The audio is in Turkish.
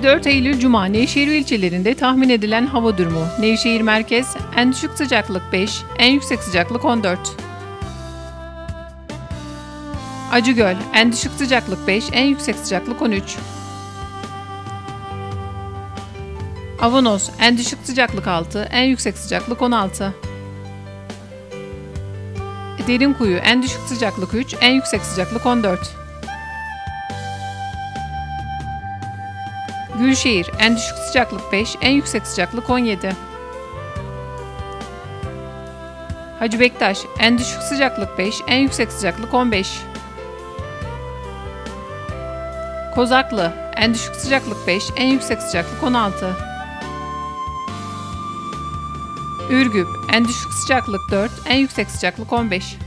4 Eylül Cuma Nevşehir ilçelerinde tahmin edilen hava durumu. Nevşehir merkez, en düşük sıcaklık 5, en yüksek sıcaklık 14. Acıgöl, en düşük sıcaklık 5, en yüksek sıcaklık 13. Avanos, en düşük sıcaklık 6, en yüksek sıcaklık 16. Derinkuyu, en düşük sıcaklık 3, en yüksek sıcaklık 14. Gülşehir, en düşük sıcaklık 5, en yüksek sıcaklık 17. Hacı Bektaş, en düşük sıcaklık 5, en yüksek sıcaklık 15. Kozaklı, en düşük sıcaklık 5, en yüksek sıcaklık 16. Ürgüp, en düşük sıcaklık 4, en yüksek sıcaklık 15.